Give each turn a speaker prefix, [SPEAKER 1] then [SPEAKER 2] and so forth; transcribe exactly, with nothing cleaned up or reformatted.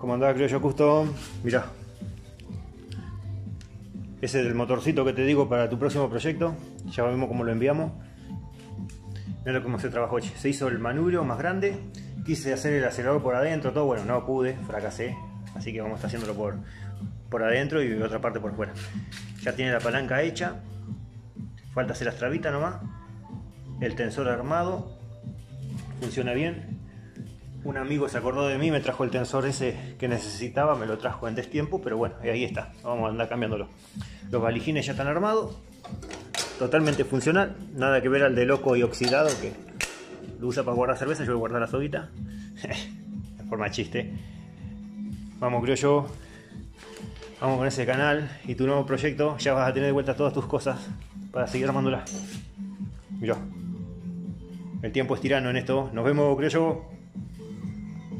[SPEAKER 1] ¿Cómo andaba, Criollo Custom? Mirá. Ese es el motorcito que te digo para tu próximo proyecto. Ya vemos cómo lo enviamos. Mirá cómo se trabajó. Se hizo el manubrio más grande. Quise hacer el acelerador por adentro, todo. Bueno, no pude, fracasé. Así que vamos a estar haciéndolo por, por adentro y otra parte por fuera. Ya tiene la palanca hecha. Falta hacer las trabitas nomás. El tensor armado. Funciona bien. Un amigo se acordó de mí, me trajo el tensor ese que necesitaba, me lo trajo en destiempo, pero bueno, ahí está, vamos a andar cambiándolo. Los valijines ya están armados, totalmente funcional, nada que ver al de loco y oxidado que lo usa para guardar cerveza. Yo voy a guardar la soguita, en forma de chiste. Vamos, Criollo, vamos con ese canal y tu nuevo proyecto. Ya vas a tener de vuelta todas tus cosas para seguir armándola. Mirá, el tiempo es tirano en esto. Nos vemos, Criollo.